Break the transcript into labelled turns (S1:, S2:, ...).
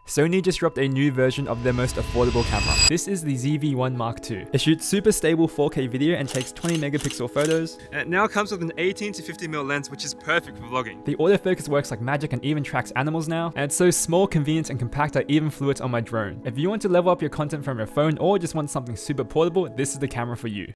S1: Sony just dropped a new version of their most affordable camera. This is the ZV-1M2. It shoots super stable 4K video and takes 20 megapixel photos.
S2: And it now comes with an 18 to 50mm lens, which is perfect for vlogging.
S1: The autofocus works like magic and even tracks animals now. And it's so small, convenient, and compact I even flew it on my drone. If you want to level up your content from your phone or just want something super portable, this is the camera for you.